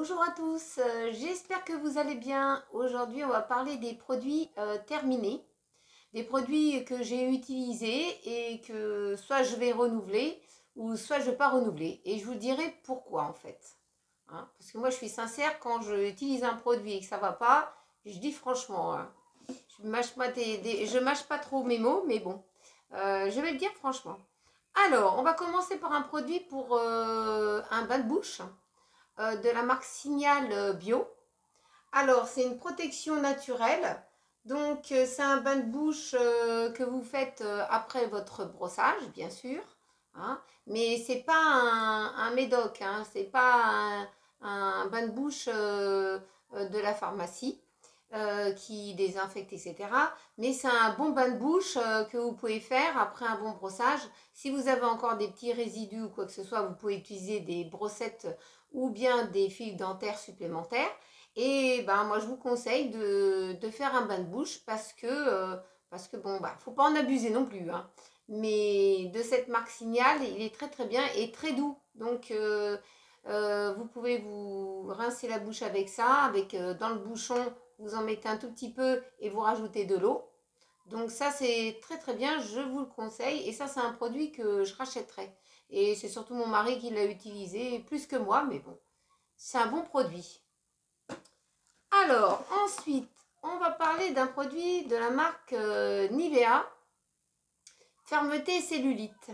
Bonjour à tous, j'espère que vous allez bien. Aujourd'hui, on va parler des produits terminés, des produits que j'ai utilisés et que soit je vais renouveler ou soit je ne vais pas renouveler. Et je vous dirai pourquoi en fait. Hein, parce que moi, je suis sincère, quand je utilise un produit et que ça ne va pas, je dis franchement, hein, je ne mâche pas trop mes mots, mais bon, je vais le dire franchement. Alors, on va commencer par un produit pour un bain de bouche de la marque Signal Bio. Alors, c'est une protection naturelle. Donc, c'est un bain de bouche que vous faites après votre brossage, bien sûr. Hein, mais c'est pas un médoc, hein, c'est pas un bain de bouche de la pharmacie qui désinfecte, etc. Mais c'est un bon bain de bouche que vous pouvez faire après un bon brossage. Si vous avez encore des petits résidus ou quoi que ce soit, vous pouvez utiliser des brossettes ou bien des fils dentaires supplémentaires. Et ben, moi, je vous conseille de faire un bain de bouche parce que bon, bah, faut pas en abuser non plus. Hein. Mais de cette marque Signal, il est très très bien et très doux. Donc, vous pouvez vous rincer la bouche avec ça, avec dans le bouchon, vous en mettez un tout petit peu et vous rajoutez de l'eau. Donc ça, c'est très très bien, je vous le conseille. Et ça, c'est un produit que je rachèterai. Et c'est surtout mon mari qui l'a utilisé, plus que moi, mais bon, c'est un bon produit. Alors, ensuite, on va parler d'un produit de la marque Nivea, fermeté cellulite.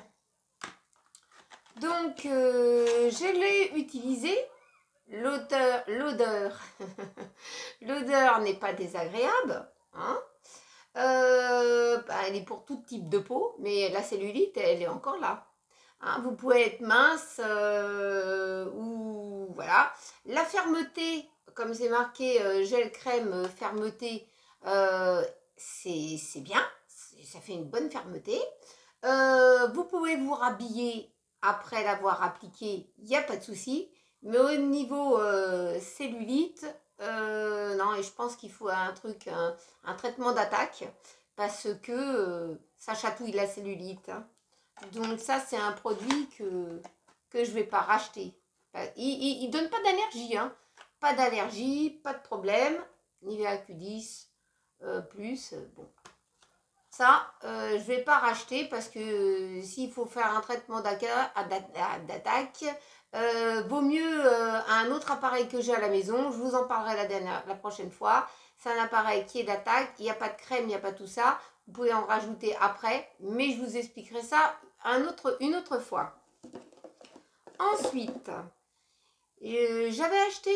Donc, je l'ai utilisé. L'odeur n'est pas désagréable. Hein. Elle est pour tout type de peau, mais la cellulite, elle est encore là. Hein, vous pouvez être mince ou voilà. La fermeté, comme c'est marqué gel crème fermeté, c'est bien, ça fait une bonne fermeté. Vous pouvez vous rhabiller après l'avoir appliqué, il n'y a pas de souci. Mais au niveau cellulite, non, et je pense qu'il faut un traitement d'attaque parce que ça chatouille la cellulite. Hein. Donc ça, c'est un produit que je ne vais pas racheter. Il ne donne pas d'allergie, hein. Pas d'allergie, pas de problème. Nivea Q10 plus, bon. Ça, je ne vais pas racheter parce que s'il faut faire un traitement d'attaque, vaut mieux un autre appareil que j'ai à la maison. Je vous en parlerai la prochaine fois. C'est un appareil qui est d'attaque. Il n'y a pas de crème, il n'y a pas tout ça. Vous pouvez en rajouter après, mais je vous expliquerai ça une autre fois. Ensuite, j'avais acheté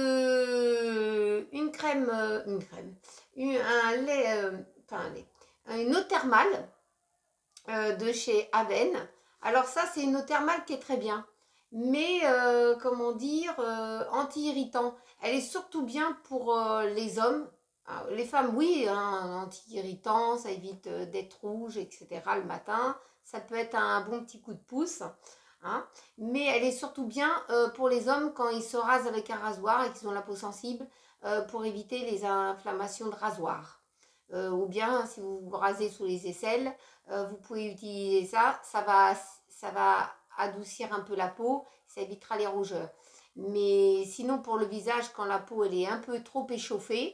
une crème, un lait, une eau thermale de chez Aven. Alors ça, c'est une eau thermale qui est très bien, mais comment dire, anti-irritant. Elle est surtout bien pour les hommes. Alors, les femmes, oui, hein, anti-irritant, ça évite d'être rouge, etc. le matin. Ça peut être un bon petit coup de pouce. Hein, mais elle est surtout bien pour les hommes quand ils se rasent avec un rasoir et qu'ils ont la peau sensible pour éviter les inflammations de rasoir. Ou bien si vous vous rasez sous les aisselles, vous pouvez utiliser ça, ça va adoucir un peu la peau, ça évitera les rougeurs. Mais sinon pour le visage, quand la peau elle est un peu trop échauffée,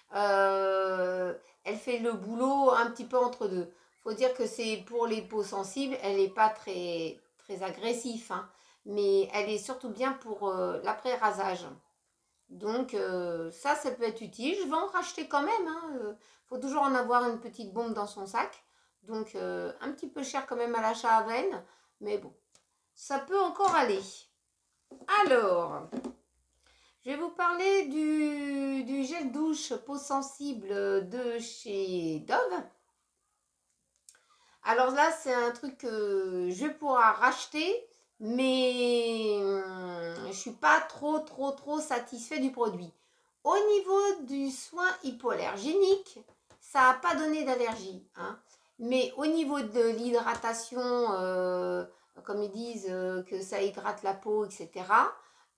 elle fait le boulot un petit peu entre deux. Faut dire que c'est pour les peaux sensibles, elle n'est pas très agressif, hein, mais elle est surtout bien pour l'après-rasage. Donc ça peut être utile. Je vais en racheter quand même. Il faut toujours en avoir une petite bombe dans son sac. Donc un petit peu cher quand même à l'achat à Aven. Mais bon, ça peut encore aller. Alors, je vais vous parler du gel douche peau sensible de chez Dove. Alors là, c'est un truc que je pourrais racheter, mais je ne suis pas trop satisfait du produit. Au niveau du soin hypoallergénique, ça n'a pas donné d'allergie. Hein. Mais au niveau de l'hydratation, comme ils disent que ça hydrate la peau, etc.,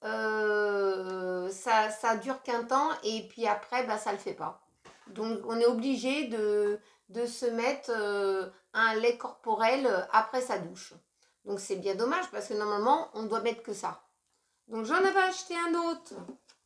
ça dure qu'un temps et puis après, bah, ça ne le fait pas. Donc, on est obligé de se mettre un lait corporel après sa douche. Donc, c'est bien dommage parce que normalement, on doit mettre que ça. Donc, j'en avais acheté un autre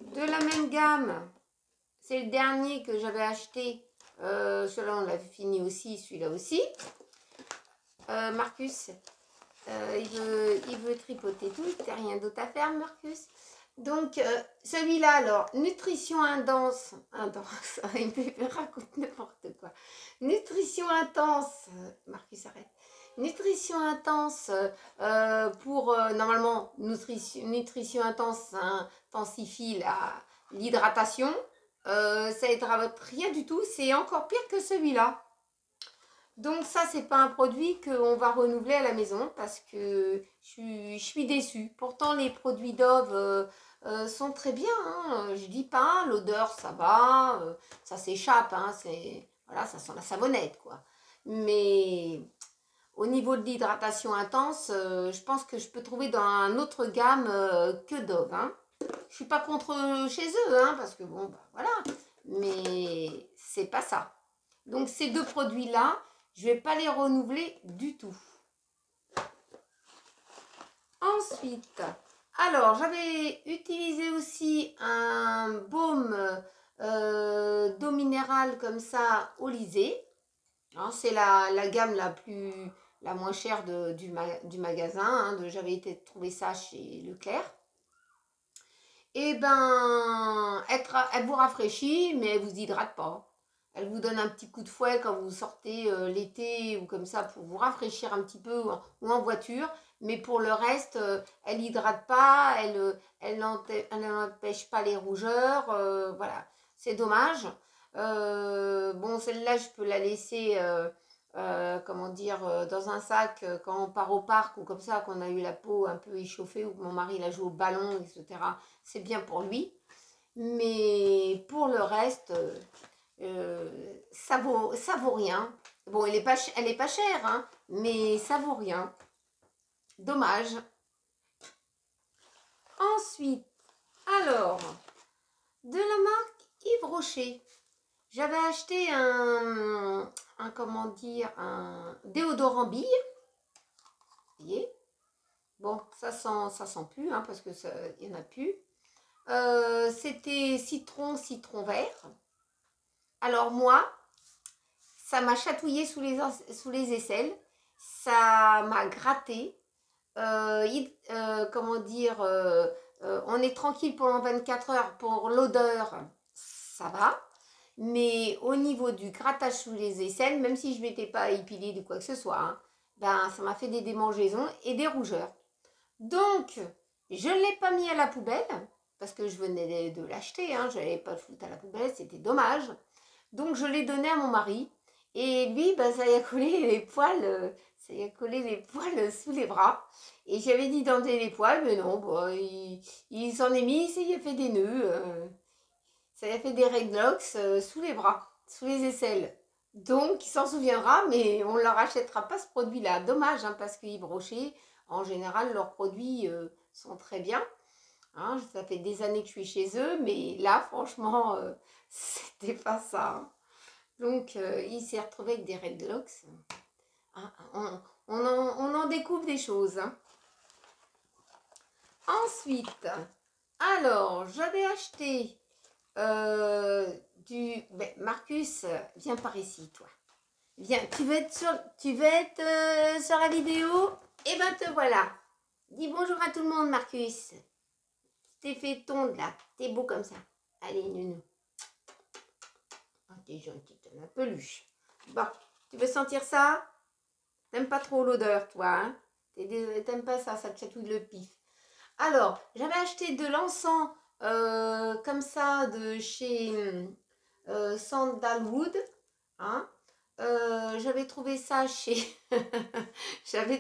de la même gamme, c'est le dernier que j'avais acheté. Celui-là, on l'a fini aussi, celui-là aussi. Marcus, il veut tripoter tout, t'as rien d'autre à faire, Marcus. Donc, celui-là, alors, nutrition intense, il me raconte n'importe quoi. Nutrition intense, Marcus, arrête. Nutrition intense, normalement, nutrition intense, ça intensifie l'hydratation. Ça aidera rien du tout, c'est encore pire que celui-là. Donc ça, c'est pas un produit qu'on va renouveler à la maison parce que je suis déçue. Pourtant, les produits Dove sont très bien. Hein. Je dis pas, l'odeur, ça va, ça s'échappe. Hein, voilà, ça sent la savonnette, quoi. Mais au niveau de l'hydratation intense, je pense que je peux trouver dans un autre gamme que Dove. Hein. Je suis pas contre chez eux, hein, parce que bon, bah, voilà. Mais c'est pas ça. Donc ces deux produits-là, je ne vais pas les renouveler du tout. Ensuite, alors j'avais utilisé aussi un baume d'eau minérale comme ça, Olysée. C'est la gamme la moins chère du magasin. Hein, j'avais été trouver ça chez Leclerc. Et ben, elle vous rafraîchit, mais elle ne vous hydrate pas. Elle vous donne un petit coup de fouet quand vous sortez l'été ou comme ça pour vous rafraîchir un petit peu ou en voiture. Mais pour le reste, elle n'hydrate pas, elle n'empêche pas les rougeurs. Voilà, c'est dommage. Bon, celle-là, je peux la laisser, comment dire, dans un sac quand on part au parc ou comme ça, qu'on a eu la peau un peu échauffée ou que mon mari l'a joué au ballon, etc. C'est bien pour lui. Mais pour le reste... ça vaut rien. Bon, elle est pas chère, hein, mais ça vaut rien. Dommage. Ensuite, alors, de la marque Yves Rocher, j'avais acheté un déodorant bille. Vous voyez? Bon, ça sent plus, hein, parce que il n'y en a plus. C'était citron vert. Alors moi, ça m'a chatouillé sous les aisselles, ça m'a gratté. Comment dire, on est tranquille pendant 24 heures pour l'odeur, ça va. Mais au niveau du grattage sous les aisselles, même si je ne m'étais pas épilée de quoi que ce soit, hein, ben, ça m'a fait des démangeaisons et des rougeurs. Donc, je ne l'ai pas mis à la poubelle, parce que je venais de l'acheter, hein, je n'allais pas le foutre à la poubelle, c'était dommage. Donc je l'ai donné à mon mari et lui, bah, ça y a collé les poils, sous les bras. Et j'avais dit d'enlever les poils, mais non, bah, il s'en est mis, ça y a fait des nœuds, ça y a fait des redlocks sous les bras, sous les aisselles. Donc il s'en souviendra, mais on ne leur achètera pas ce produit-là. Dommage, hein, parce que Yves Rocher, en général, leurs produits sont très bien. Hein, ça fait des années que je suis chez eux, mais là, franchement, c'était pas ça. Hein. Donc, il s'est retrouvé avec des redlocks. Hein, on en découvre des choses. Hein. Ensuite, alors, j'avais acheté Marcus, viens par ici, toi. Viens, tu veux être sur la vidéo? Eh ben, te voilà. Dis bonjour à tout le monde, Marcus. T'es fait tondre là, t'es beau comme ça. Allez, nounou. Oh, t'es gentil, t'es un peluche. Bon, tu veux sentir ça? T'aimes pas trop l'odeur, toi, hein? T'aimes pas ça, ça te chatouille le pif. Alors, j'avais acheté de l'encens comme ça de chez Sandalwood. Hein? J'avais trouvé ça chez... J'avais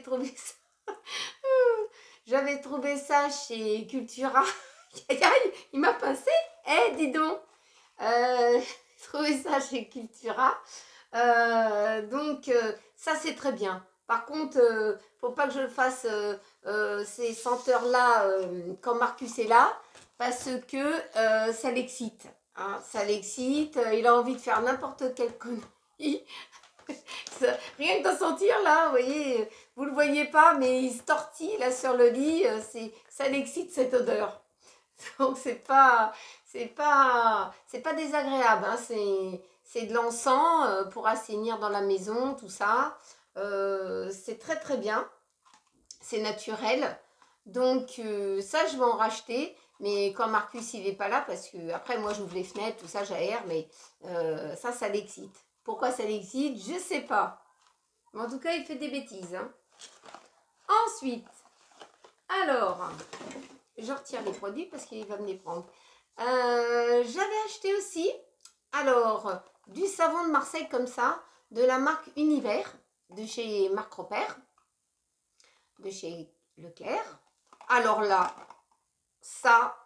trouvé ça chez Cultura. Il m'a pincé. Eh, dis donc. J'ai trouvé ça chez Cultura. Donc, ça, c'est très bien. Par contre, faut pas que je fasse ces senteurs-là quand Marcus est là, parce que ça l'excite. Hein, ça l'excite. Il a envie de faire n'importe quelle connerie. Rien que d'en sentir là, vous voyez, vous le voyez pas, mais il se tortille là sur le lit, ça l'excite cette odeur. Donc c'est pas c'est pas désagréable, hein, c'est de l'encens pour assainir dans la maison, tout ça. C'est très très bien, c'est naturel. Donc ça, je vais en racheter. Mais quand Marcus, il n'est pas là, parce que après, moi, j'ouvre les fenêtres, tout ça, j'aère, mais ça l'excite. Pourquoi ça l'excite? Je sais pas. Mais en tout cas, il fait des bêtises. Hein. Ensuite, alors, je retire les produits parce qu'il va me les prendre. J'avais acheté aussi, alors, du savon de Marseille comme ça, de la marque Univers, de chez Marc Robert, de chez Leclerc. Alors là, ça,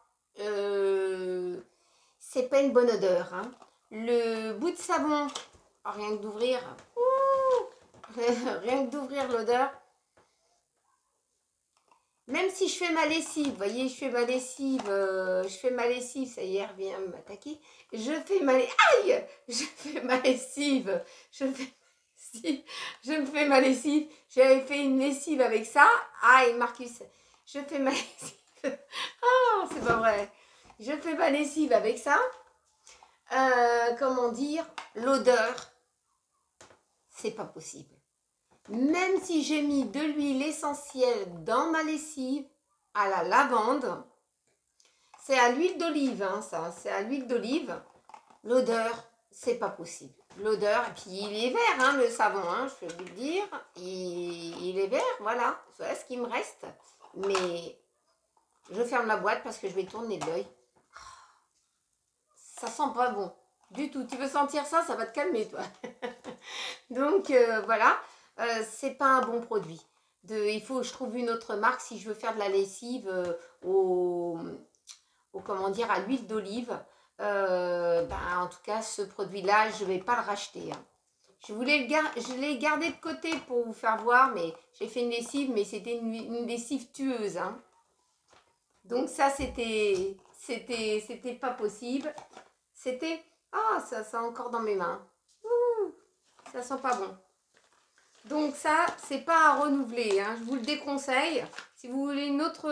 c'est pas une bonne odeur. Hein. Le bout de savon, rien que d'ouvrir, rien que d'ouvrir l'odeur. Même si je fais ma lessive, vous voyez, je fais ma lessive, ça y est, elle vient m'attaquer. Je fais ma lessive, aïe, je fais ma lessive, je me fais ma lessive. J'avais fait une lessive avec ça. Aïe, Marcus, je fais ma lessive. Oh, c'est pas vrai. Je fais ma lessive avec ça. Comment dire, l'odeur, c'est pas possible. Même si j'ai mis de l'huile essentielle dans ma lessive à la lavande, c'est à l'huile d'olive, hein, ça, c'est à l'huile d'olive. L'odeur, c'est pas possible. L'odeur, et puis il est vert, hein, le savon, hein, je peux vous le dire. Il est vert, voilà, c'est ce qui me reste. Mais je ferme la boîte parce que je vais tourner de l'œil. Ça sent pas bon du tout. Tu veux sentir ça, ça va te calmer, toi. Donc, voilà. C'est pas un bon produit. Il faut que je trouve une autre marque si je veux faire de la lessive comment dire, à l'huile d'olive. En tout cas, ce produit-là, je vais pas le racheter. Hein. Je l'ai gardé de côté pour vous faire voir, mais j'ai fait une lessive, mais c'était une lessive tueuse. Hein. Donc ça, c'était pas possible. C'était, ça sent encore dans mes mains. Ouh, ça sent pas bon. Donc ça, c'est pas à renouveler, hein. Je vous le déconseille. Si vous voulez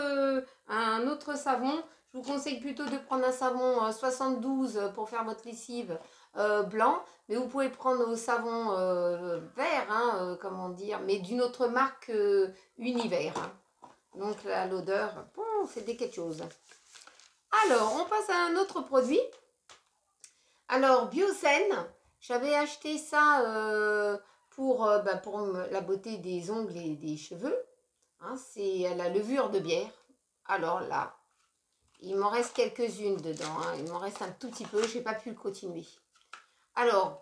un autre savon, je vous conseille plutôt de prendre un savon 72 pour faire votre lessive blanc. Mais vous pouvez prendre au savon vert, hein, comment dire, mais d'une autre marque Univers. Hein. Donc là, l'odeur, bon, c'était quelque chose. Alors, on passe à un autre produit. Alors, Biocène, j'avais acheté ça pour la beauté des ongles et des cheveux. Hein, c'est la levure de bière. Alors là, il m'en reste quelques-unes dedans. Hein, il m'en reste un tout petit peu. Je n'ai pas pu le continuer. Alors,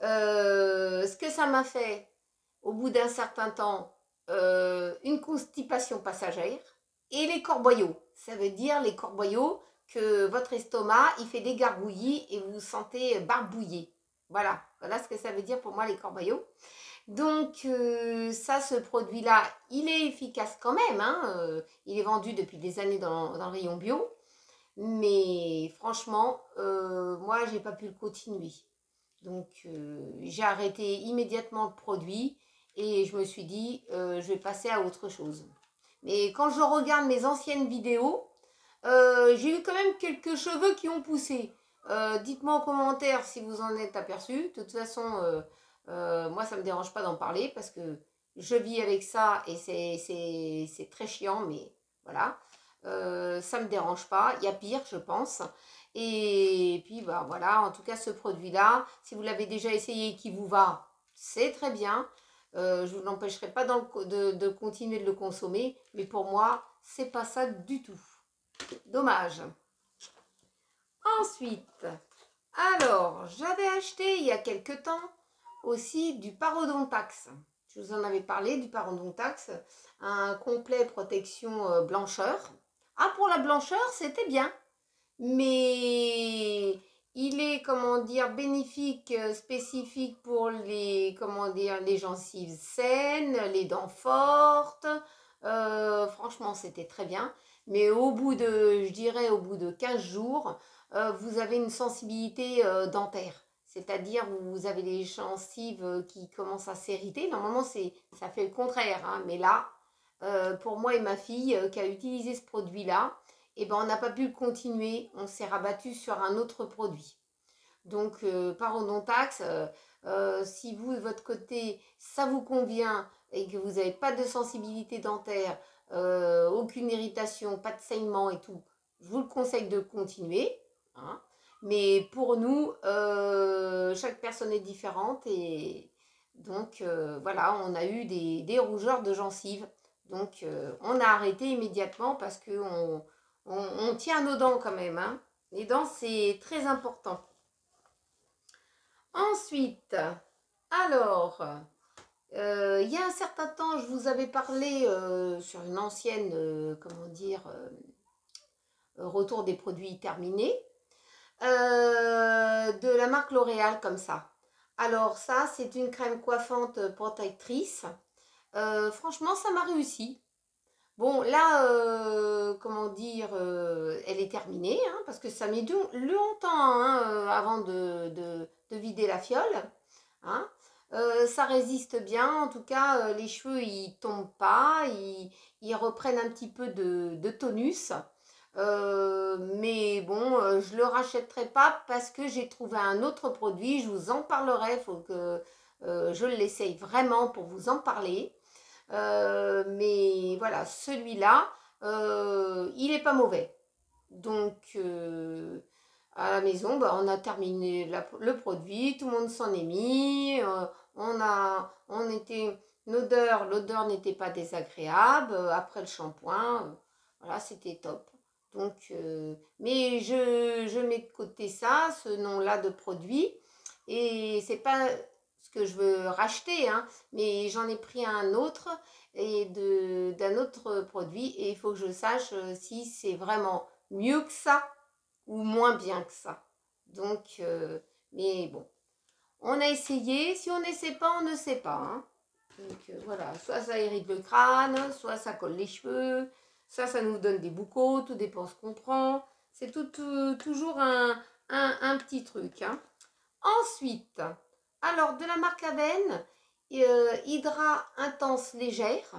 ce que ça m'a fait, au bout d'un certain temps, une constipation passagère et les corboyaux. Ça veut dire les corboyaux que votre estomac, il fait des gargouillis et vous vous sentez barbouillé. Voilà, voilà ce que ça veut dire pour moi les corboyaux. Donc ça, ce produit-là, il est efficace quand même. Hein, il est vendu depuis des années dans le rayon bio. Mais franchement, moi, j'ai pas pu le continuer. Donc j'ai arrêté immédiatement le produit et je me suis dit, je vais passer à autre chose. Mais quand je regarde mes anciennes vidéos, j'ai eu quand même quelques cheveux qui ont poussé. Dites-moi en commentaire si vous en êtes aperçu. De toute façon, moi, ça ne me dérange pas d'en parler parce que je vis avec ça et c'est très chiant, mais voilà. Ça ne me dérange pas. Il y a pire, je pense. Et puis, bah, voilà, en tout cas, ce produit-là, si vous l'avez déjà essayé et qui vous va, c'est très bien. Je ne vous l'empêcherai pas de continuer de le consommer, mais pour moi, c'est pas ça du tout. Dommage. Ensuite, alors, j'avais acheté il y a quelque temps aussi du Parodontax. Je vous en avais parlé du Parodontax, un complet protection blancheur. Ah, pour la blancheur, c'était bien. Mais il est, comment dire, bénéfique, spécifique pour les, comment dire, les gencives saines, les dents fortes. Franchement, c'était très bien. Mais au bout de, je dirais, au bout de 15 jours, vous avez une sensibilité dentaire. C'est-à-dire, vous avez les gencives qui commencent à s'irriter. Normalement, ça fait le contraire. Hein. Mais là, pour moi et ma fille qui a utilisé ce produit-là, et ben on n'a pas pu continuer, on s'est rabattu sur un autre produit. Donc parodontax, si vous de votre côté ça vous convient et que vous n'avez pas de sensibilité dentaire, aucune irritation, pas de saignement et tout, je vous le conseille de continuer, hein. Mais pour nous, chaque personne est différente et donc voilà, on a eu des rougeurs de gencives. Donc on a arrêté immédiatement parce qu'on on tient à nos dents quand même, hein. Les dents, c'est très important. Ensuite, alors, il y a un certain temps, je vous avais parlé sur une ancienne, comment dire, retour des produits terminés, de la marque L'Oréal comme ça. Alors ça, c'est une crème coiffante protectrice. Franchement, ça m'a réussi. Bon, là, comment dire, elle est terminée, hein, parce que ça met longtemps hein, avant de vider la fiole. Hein. Ça résiste bien, en tout cas, les cheveux, ils tombent pas, ils reprennent un petit peu de tonus. Mais bon, je ne le rachèterai pas parce que j'ai trouvé un autre produit, je vous en parlerai, il faut que je l'essaye vraiment pour vous en parler. Mais voilà, celui-là, il n'est pas mauvais. Donc, à la maison, bah, on a terminé le produit, tout le monde s'en est mis. L'odeur n'était pas désagréable. Après le shampoing, voilà, c'était top. Donc, mais je mets de côté ça, ce nom-là de produit. Et c'est pas ce que je veux racheter, hein, mais j'en ai pris un autre et d'un autre produit et il faut que je sache si c'est vraiment mieux que ça ou moins bien que ça. Donc, mais bon, on a essayé. Si on n'essaie pas, on ne sait pas. Hein. Donc voilà, soit ça irrite le crâne, soit ça colle les cheveux, ça nous donne des boucaux, tout dépend ce qu'on prend. C'est toujours un petit truc. Hein. Ensuite, alors de la marque Aven, Hydra Intense Légère.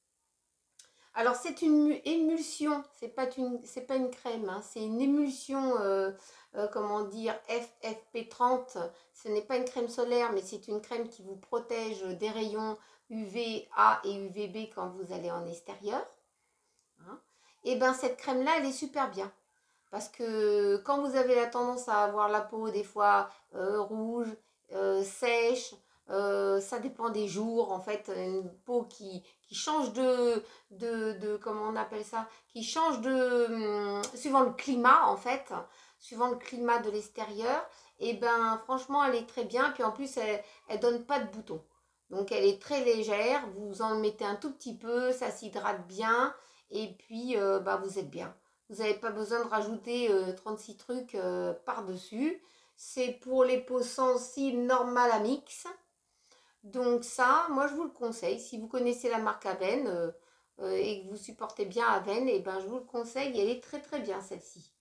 Alors c'est une émulsion, c'est pas une crème, hein, c'est une émulsion, comment dire, FFP30. Ce n'est pas une crème solaire, mais c'est une crème qui vous protège des rayons UVA et UVB quand vous allez en extérieur. Hein. Et bien cette crème-là, elle est super bien. Parce que quand vous avez la tendance à avoir la peau des fois rouge, sèche, ça dépend des jours en fait, une peau qui change comment on appelle ça, qui change suivant le climat en fait, suivant le climat de l'extérieur, et ben franchement elle est très bien, puis en plus elle donne pas de boutons. Donc elle est très légère, vous en mettez un tout petit peu, ça s'hydrate bien, et puis bah, vous êtes bien. Vous n'avez pas besoin de rajouter 36 trucs par-dessus. C'est pour les peaux sensibles normales à mix. Donc ça, moi je vous le conseille. Si vous connaissez la marque Aven et que vous supportez bien Aven, et ben, je vous le conseille. Elle est très très bien celle-ci.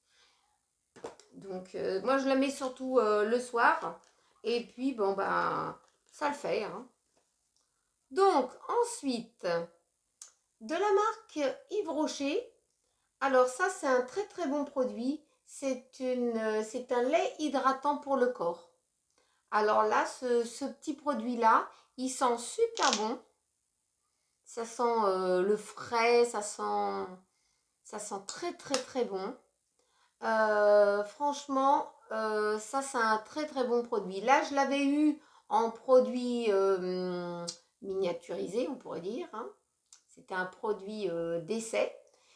Donc moi je la mets surtout le soir. Et puis bon ben ça le fait. Hein. Donc ensuite, de la marque Yves Rocher. Alors ça, c'est un très très bon produit. C'est un lait hydratant pour le corps. Alors là, ce petit produit-là, il sent super bon. Ça sent le frais, ça sent très très très bon. Franchement, ça c'est un très très bon produit. Là, je l'avais eu en produit miniaturisé, on pourrait dire. Hein. C'était un produit d'essai.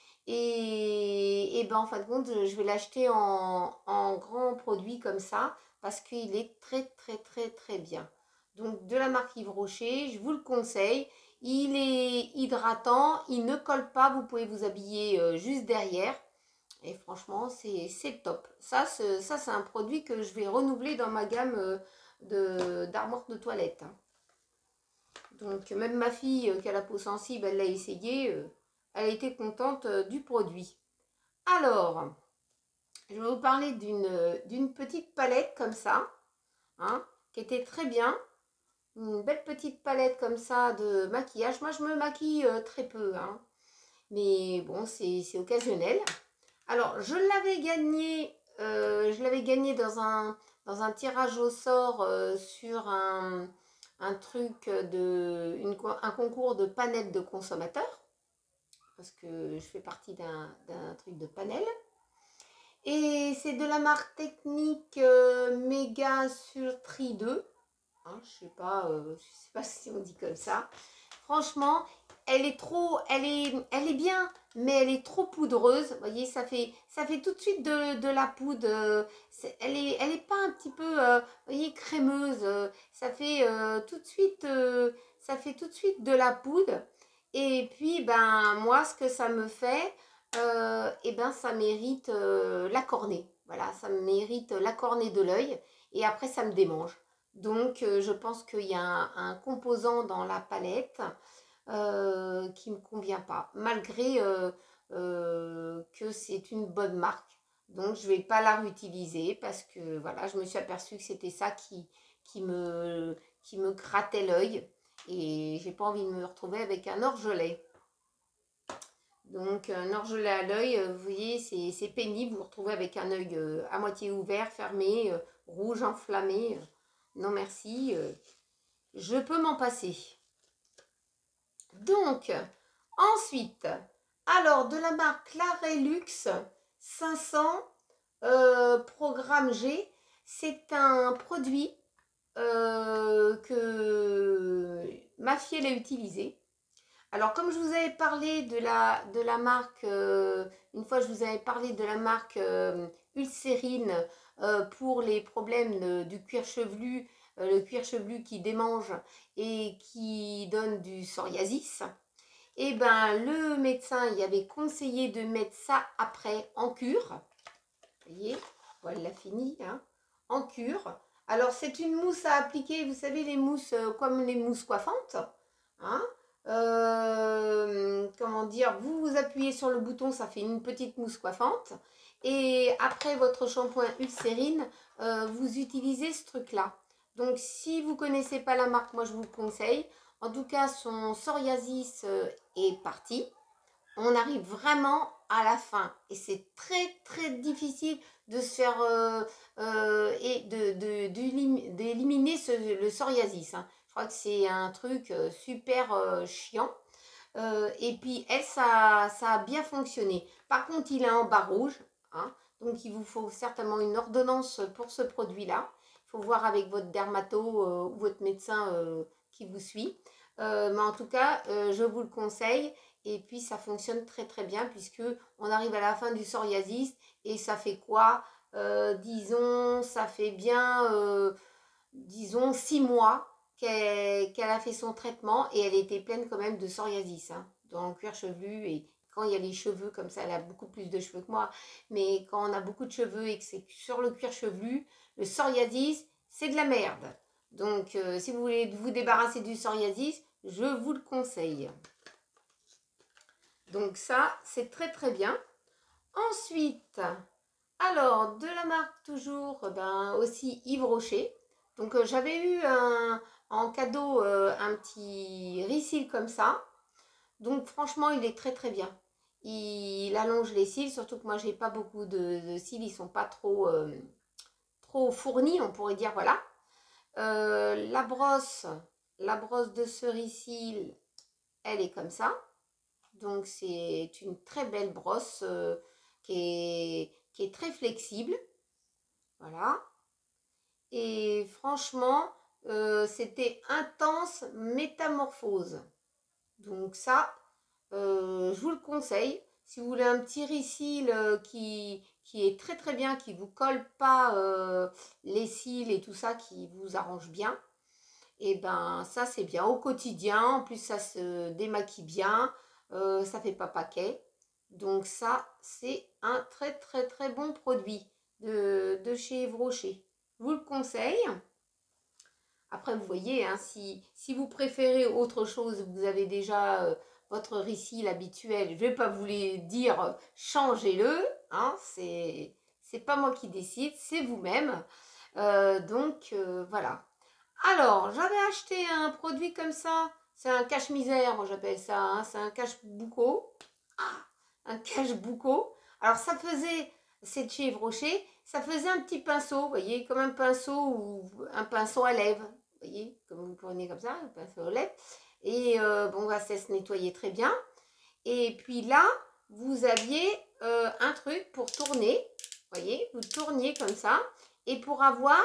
Et ben en fin de compte, je vais l'acheter en grand produit comme ça parce qu'il est très très très très bien. Donc de la marque Yves Rocher, je vous le conseille. Il est hydratant, il ne colle pas, vous pouvez vous habiller juste derrière. Et franchement, c'est top. Ça c'est un produit que je vais renouveler dans ma gamme d'armoire de toilette. Hein. Donc même ma fille qui a la peau sensible, elle l'a essayé. Elle a été contente du produit. Alors, je vais vous parler d'une petite palette comme ça, hein, qui était très bien. Une belle petite palette comme ça de maquillage. Moi, je me maquille très peu, hein, mais bon, c'est occasionnel. Alors, je l'avais gagné dans un tirage au sort sur un truc un concours de panel de consommateurs, parce que je fais partie d'un truc de panel. Et c'est de la marque Technique Mega Sultri 2. Hein, je sais pas si on dit comme ça. Franchement, elle est bien, mais elle est trop poudreuse. Vous voyez, ça fait tout de suite de la poudre. Elle est pas un petit peu, vous voyez, crémeuse. Ça fait tout de suite, de la poudre. Et puis, ben, moi, ce que ça me fait, et ben, ça mérite la cornée. Voilà, ça mérite la cornée de l'œil. Et après, ça me démange. Donc, je pense qu'il y a un composant dans la palette qui ne me convient pas, malgré que c'est une bonne marque. Donc, je ne vais pas la réutiliser parce que voilà, je me suis aperçue que c'était ça qui me grattait l'œil et j'ai pas envie de me retrouver avec un orgelet. Donc, un orgelet à l'œil, vous voyez, c'est pénible. Vous vous retrouvez avec un œil à moitié ouvert, fermé, rouge, enflammé. Non, merci. Je peux m'en passer. Donc, ensuite, alors de la marque Clarelux 500 Programme G, c'est un produit que ma fille elle a utilisé. Alors, comme je vous avais parlé de la marque, une fois je vous avais parlé de la marque Ulcérine pour les problèmes du cuir chevelu, le cuir chevelu qui démange et qui donne du psoriasis, et ben le médecin il avait conseillé de mettre ça après en cure. Vous voyez, voilà, elle l'a fini, hein, en cure. Alors, c'est une mousse à appliquer, vous savez, les mousses comme les mousses coiffantes, hein. Comment dire, vous appuyez sur le bouton, ça fait une petite mousse coiffante. Et après votre shampoing Ulcérine, vous utilisez ce truc-là. Donc, si vous ne connaissez pas la marque, moi je vous le conseille. En tout cas, son psoriasis est parti. On arrive vraiment à la fin et c'est très très difficile de se faire et d'éliminer le psoriasis, hein. Je crois que c'est un truc super chiant. Et puis elle, ça a bien fonctionné. Par contre, il est en bas rouge, hein, donc il vous faut certainement une ordonnance pour ce produit-là. Il faut voir avec votre dermato ou votre médecin qui vous suit. Mais en tout cas, je vous le conseille. Et puis ça fonctionne très très bien puisque on arrive à la fin du psoriasis et ça fait quoi, disons, ça fait bien, disons, 6 mois qu'elle a fait son traitement et elle était pleine quand même de psoriasis, hein, dans le cuir chevelu. Et quand il y a les cheveux comme ça, elle a beaucoup plus de cheveux que moi, mais quand on a beaucoup de cheveux et que c'est sur le cuir chevelu, le psoriasis, c'est de la merde. Donc, si vous voulez vous débarrasser du psoriasis, je vous le conseille. Donc ça, c'est très très bien. Ensuite, alors, de la marque toujours, ben, aussi Yves Rocher. Donc j'avais eu en cadeau un petit Risil comme ça. Donc franchement, il est très très bien. Il allonge les cils, surtout que moi, j'ai pas beaucoup de cils. Ils sont pas trop fournis, on pourrait dire, voilà. La brosse de ce Risil, elle est comme ça. Donc c'est une très belle brosse qui est très flexible. Voilà. Et franchement, c'était intense métamorphose. Donc ça, je vous le conseille. Si vous voulez un petit ricil qui est très très bien, qui ne vous colle pas les cils et tout ça, qui vous arrange bien, et ben ça c'est bien au quotidien. En plus ça se démaquille bien, ça fait pas paquet. Donc ça c'est un très très très bon produit de chez Yves Rocher. Je vous le conseille. Après vous voyez, hein, si vous préférez autre chose, vous avez déjà votre ricil habituel. Je ne vais pas vous les dire changez-le, hein, c'est pas moi qui décide, c'est vous-même. Donc voilà. Alors, j'avais acheté un produit comme ça. C'est un cache-misère, moi j'appelle ça, hein. C'est un cache-bouco. Ah, un cache-bouco. Alors ça faisait, c'est de chez Yves Rocher, ça faisait un petit pinceau, vous voyez, comme un pinceau ou un pinceau à lèvres, vous voyez, comme vous prenez comme ça, un pinceau à lèvres. Et bon, ça se nettoyait très bien. Et puis là, vous aviez un truc pour tourner, vous voyez, vous tourniez comme ça, et pour avoir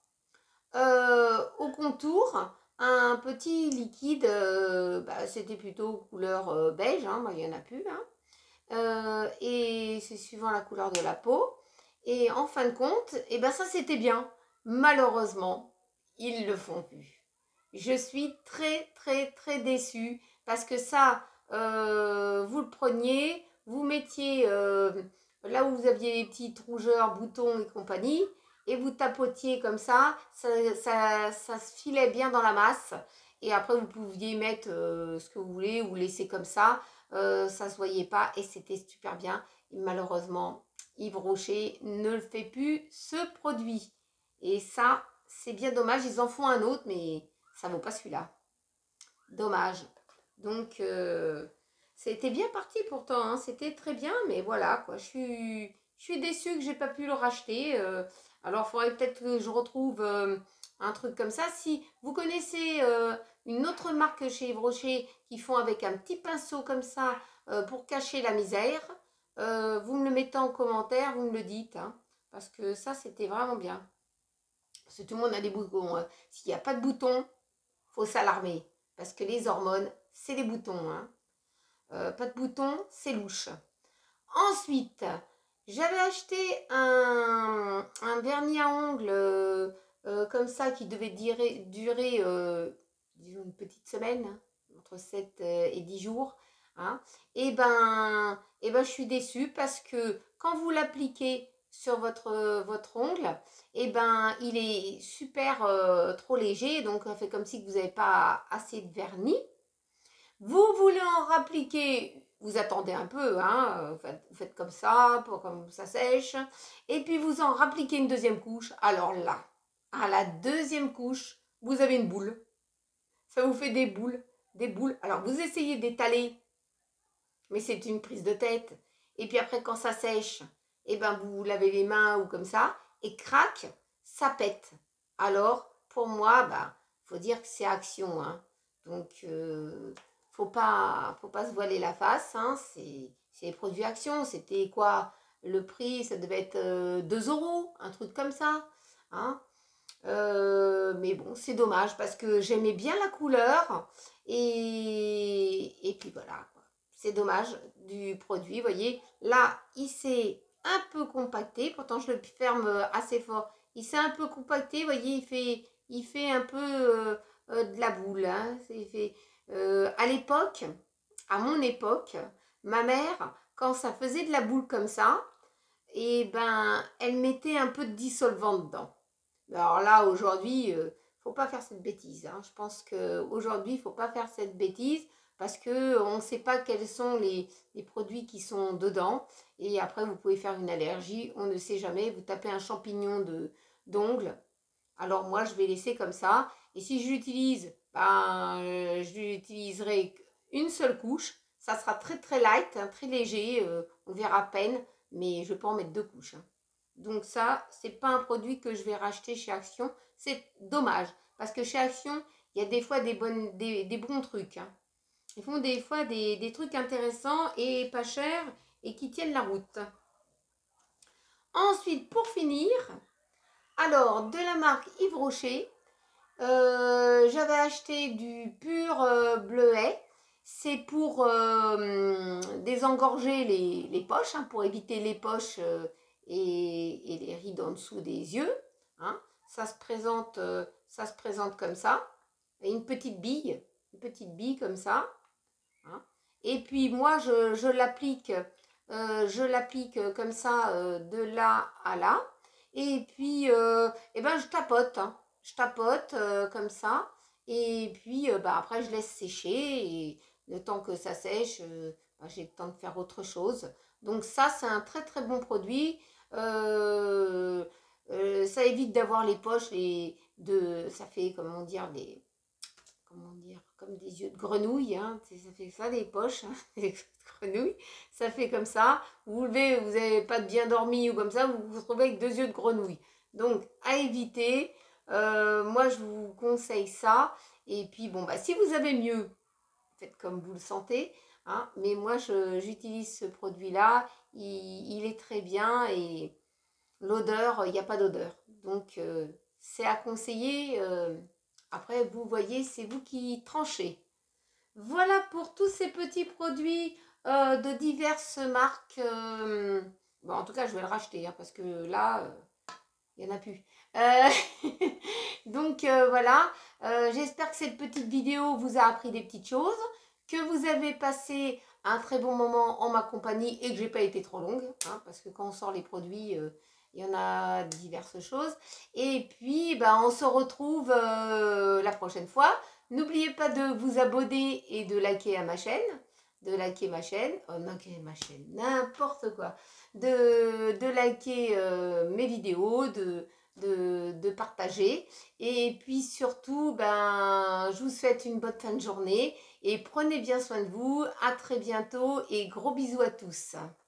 au contour un petit liquide, c'était plutôt couleur beige, hein, il n'y en a plus, hein, et c'est suivant la couleur de la peau. Et en fin de compte, et ben ça c'était bien. Malheureusement, ils le font plus. Je suis très très très déçue parce que ça, vous le preniez, vous mettiez là où vous aviez les petites rougeurs, boutons et compagnie, et vous tapotiez comme ça se filait bien dans la masse. Et après, vous pouviez mettre ce que vous voulez ou laisser comme ça. Ça se voyait pas et c'était super bien. Et malheureusement, Yves Rocher ne le fait plus, ce produit. Et ça, c'est bien dommage. Ils en font un autre, mais ça vaut pas celui-là. Dommage. Donc, c'était bien parti pourtant, hein. C'était très bien, mais voilà, quoi. Je suis déçue que j'ai pas pu le racheter. Alors, il faudrait peut-être que je retrouve un truc comme ça. Si vous connaissez une autre marque chez Yves Rocher qui font avec un petit pinceau comme ça pour cacher la misère, vous me le mettez en commentaire, vous me le dites, hein, parce que ça, c'était vraiment bien. Parce que tout le monde a des boutons, hein. S'il n'y a pas de boutons, faut s'alarmer. Parce que les hormones, c'est les boutons, hein. Pas de boutons, c'est louche. Ensuite, j'avais acheté un vernis à ongles comme ça qui devait durer disons une petite semaine, hein, entre 7 et 10 jours. Hein. Je suis déçue parce que quand vous l'appliquez sur votre ongle, il est super trop léger, donc ça fait comme si vous n'avez pas assez de vernis. Vous voulez en rappliquer, vous attendez un peu, hein, vous faites comme ça, pour comme ça sèche, et puis vous en rappliquez une deuxième couche. Alors là, à la deuxième couche, vous avez une boule. Ça vous fait des boules, des boules. Alors vous essayez d'étaler, mais c'est une prise de tête. Et puis après, quand ça sèche, vous lavez les mains ou comme ça, et crac, ça pète. Alors, pour moi, faut dire que c'est Action, hein. Donc, faut pas se voiler la face, hein. C'est les produits Action. C'était quoi? Le prix, ça devait être 2 €, un truc comme ça, hein. Mais bon, c'est dommage parce que j'aimais bien la couleur et puis voilà, quoi. C'est dommage du produit, vous voyez. Là, il s'est un peu compacté, pourtant je le ferme assez fort. Il s'est un peu compacté, vous voyez, il fait un peu de la boule, hein. À l'époque, à mon époque, ma mère, quand ça faisait de la boule comme ça, elle mettait un peu de dissolvant dedans. Alors là, aujourd'hui, faut pas faire cette bêtise, hein. Je pense qu'aujourd'hui, il faut pas faire cette bêtise parce qu'on ne sait pas quels sont les produits qui sont dedans. Et après, vous pouvez faire une allergie, on ne sait jamais. Vous tapez un champignon d'ongle. Alors moi, je vais laisser comme ça. Et si je l'utilise, je l'utiliserai une seule couche. Ça sera très très light, hein, très léger. On verra à peine, mais je peux en mettre 2 couches, hein. Donc ça, c'est pas un produit que je vais racheter chez Action. C'est dommage. Parce que chez Action, il y a des fois des bons trucs, hein. Ils font des fois des trucs intéressants et pas chers et qui tiennent la route. Ensuite, pour finir, alors de la marque Yves Rocher, j'avais acheté du pur bleuet. C'est pour désengorger les poches, hein, pour éviter les poches et les rides en dessous des yeux, hein. Ça se présente comme ça. Et une petite bille comme ça, hein. Et puis moi, je l'applique comme ça de là à là. Et puis, je tapote, hein. Je tapote comme ça. Et puis, après, je laisse sécher. Et le temps que ça sèche, j'ai le temps de faire autre chose. Donc ça, c'est un très très bon produit. Ça évite d'avoir les poches, ça fait, comment dire, comme des yeux de grenouille, hein, ça fait ça des poches, hein, des grenouilles, ça fait comme ça. Vous vous levez, vous n'avez pas bien dormi ou comme ça, vous vous retrouvez avec 2 yeux de grenouille. Donc à éviter, moi je vous conseille ça. Et puis bon, bah, si vous avez mieux, faites comme vous le sentez. Hein, mais moi j'utilise ce produit-là, il est très bien et l'odeur, il n'y a pas d'odeur. Donc c'est à conseiller. Après, vous voyez, c'est vous qui tranchez. Voilà pour tous ces petits produits de diverses marques. Bon, en tout cas, je vais le racheter hein, parce que là, il n'y en a plus. Donc voilà, j'espère que cette petite vidéo vous a appris des petites choses, que vous avez passé un très bon moment en ma compagnie et que j'ai pas été trop longue, hein, parce que quand on sort les produits, il y en a diverses choses. Et puis, bah, on se retrouve la prochaine fois. N'oubliez pas de vous abonner et de liker à ma chaîne. Liker ma chaîne, n'importe quoi. De liker mes vidéos, de partager. Et puis surtout, ben, je vous souhaite une bonne fin de journée et prenez bien soin de vous. À très bientôt et gros bisous à tous.